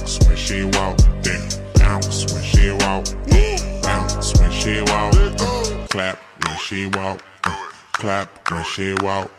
bounce when she walk, then bounce when she walk, bounce when she walk, clap when she walk, clap when she walk.